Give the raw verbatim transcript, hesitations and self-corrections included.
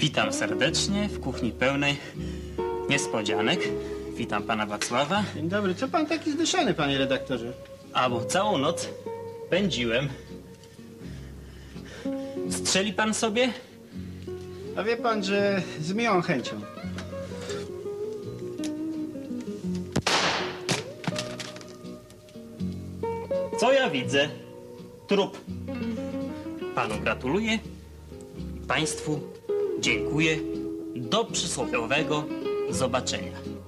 Witam serdecznie w kuchni pełnej niespodzianek. Witam pana Wacława. Dzień dobry. Co pan taki zdyszany, panie redaktorze? A bo całą noc pędziłem. Strzeli pan sobie? A wie pan, że z miłą chęcią. Co ja widzę? Trup. Panu gratuluję. Państwu dziękuję. Do przysłowiowego zobaczenia.